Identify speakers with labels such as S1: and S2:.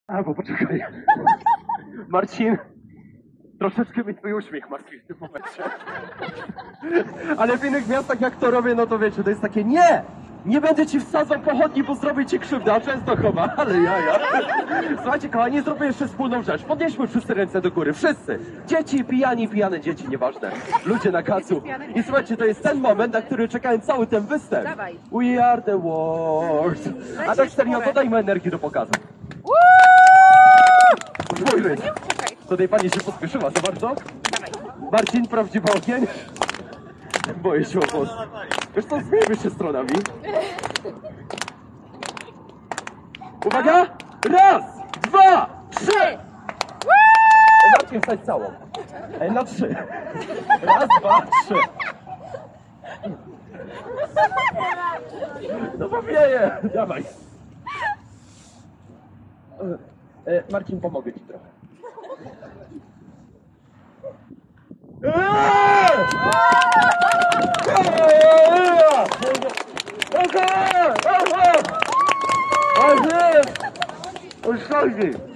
S1: Bo poczekaj. Marcin, troszeczkę mi twój uśmiech martwi w tym momencie. Ale w innych miastach jak to robię, no to wiecie, to jest takie nie! Nie będę ci wsadzał pochodni, bo zrobię ci krzywdę, a często chowa, ale jaja. Słuchajcie, kochani, zrobię jeszcze wspólną rzecz. Podnieśmy wszyscy ręce do góry, wszyscy. Dzieci, pijani, pijane dzieci, nieważne. Ludzie na kacu. I słuchajcie, to jest ten moment, na który czekałem cały ten występ.
S2: Dawaj.
S1: We are the world. A tak serio, dodajmy energii do pokazu. Mój rys. Tutaj pani się pospieszyła, za bardzo?
S2: Dawaj.
S1: Marcin, prawdziwy ogień? Boję się o włos. Wiesz co, zmieńmy się stronami. Uwaga! Raz, dwa, trzy! Marcin, wstać całą. Na trzy. Raz, dwa, trzy. No to wieje. Dawaj. Marcin, pomogę ci trochę. Uszkodzi!